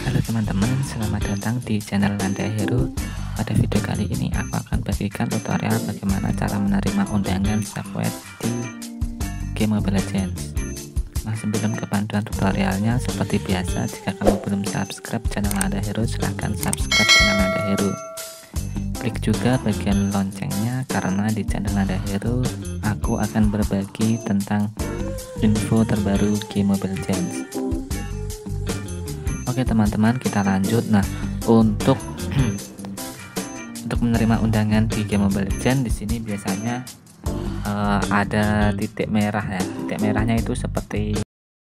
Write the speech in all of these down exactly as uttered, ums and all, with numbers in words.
Halo teman-teman, selamat datang di channel Nanda Hero. Pada video kali ini aku akan bagikan tutorial bagaimana cara menerima undangan subscribe di game Mobile Legends. Nah, sebelum ke bantuan tutorialnya, seperti biasa, jika kamu belum subscribe channel Nanda Hero, silahkan subscribe channel Nanda Hero. Klik juga bagian loncengnya, karena di channel Nanda Hero aku akan berbagi tentang info terbaru game Mobile Legends. Oke teman-teman, kita lanjut. Nah, untuk untuk menerima undangan di game Mobile Legends di sini biasanya uh, ada titik merah ya. Titik merahnya itu seperti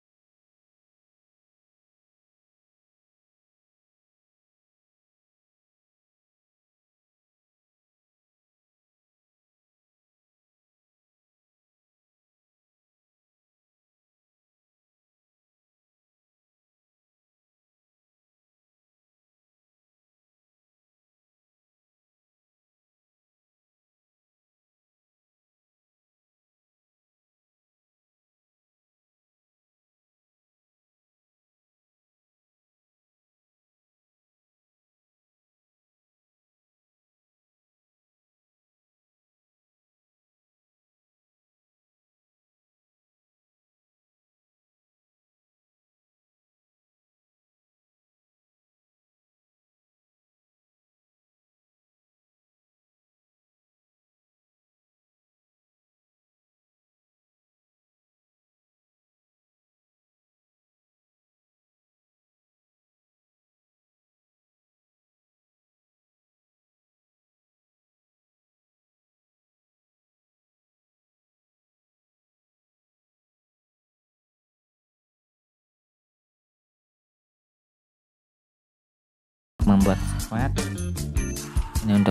membuat squad. Ini untuk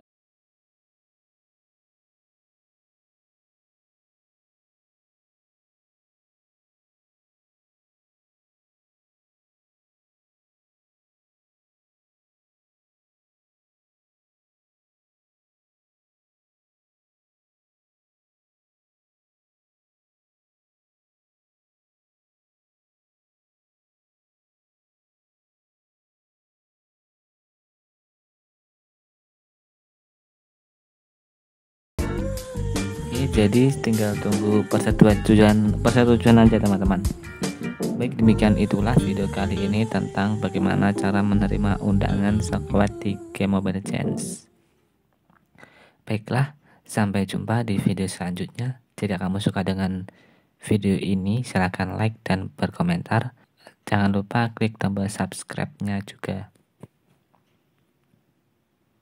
jadi tinggal tunggu persetujuan persetujuan aja teman-teman. Baik, demikian itulah video kali ini tentang bagaimana cara menerima undangan squad di game Mobile Legends. Baiklah, sampai jumpa di video selanjutnya. Jika kamu suka dengan video ini, silahkan like dan berkomentar. Jangan lupa klik tombol subscribe-nya juga.